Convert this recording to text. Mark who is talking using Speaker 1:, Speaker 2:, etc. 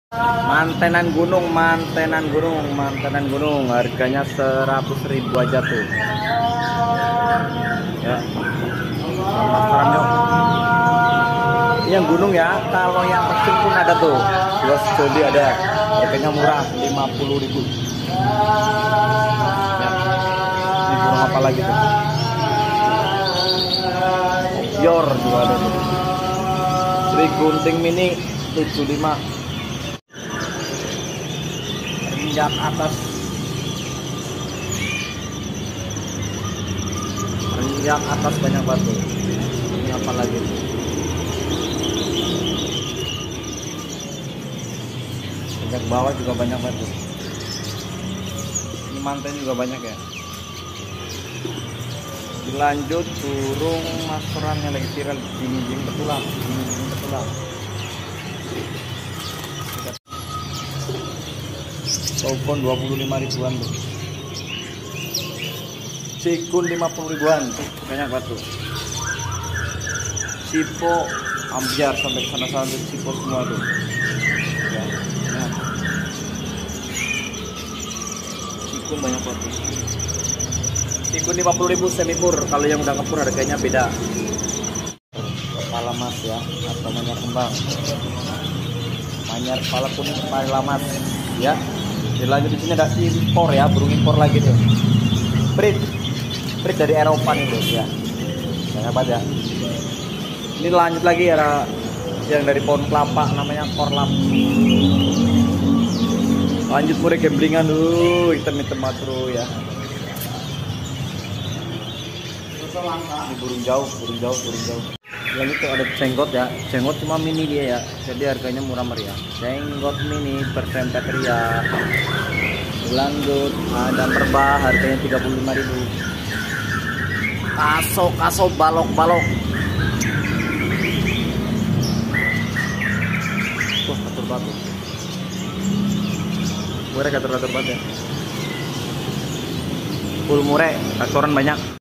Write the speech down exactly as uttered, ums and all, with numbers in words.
Speaker 1: Mantenan gunung, mantenan gunung, mantenan gunung. Harganya seratus ribu aja tuh. Ya. Pasaran yuk. Ini yang gunung ya. Kalau yang kecil pun ada tuh. Dua sejoli ada. Harganya murah, lima puluh ribu. Ya. Ini gunung apa lagi tuh? Yor juga ada tuh. Sri Gunting Mini tujuh puluh lima. Renjak atas, renjak atas banyak batu. Ini apa lagi? Renjak bawah juga banyak batu. Ini manten juga banyak ya. Dilanjut burung masteran yang lagi viral, jinjing betulan, jinjing betulan. Telepon dua puluh lima ribuan tuh. Cikun lima puluh ribuan tuh, banyak batu. Sipo ambiar sampai ke sana sana sipo semua tuh. Ya, nah. Cikun banyak batu. Cikun lima puluh ribu semi pur, kalau yang udah ngepur harganya beda. Kepala mas ya, atau manyar kembang. Manyar kepala kuning kepala mas ya. Dilanjut di sini ada impor ya, burung impor lagi tuh. Brit, brit dari Eropa nih bro ya. Banyak banget ya. Ini lanjut lagi ya, yang dari pohon kelapa namanya korlap. Lanjut pure gamblingan tuh, hitam-hitam matro ya. Ini burung jauh, burung jauh, burung jauh. Lanjut tuh ada jenggot ya, jenggot cuma mini dia ya, jadi harganya murah meriah. Jenggot mini bersempet ria. Lanjut ada merbah, harganya tiga puluh lima ribu. Kaso, kaso balok, balok. Wah, atur batu. Murah, atur atur batu ya. Full murah, restoran banyak.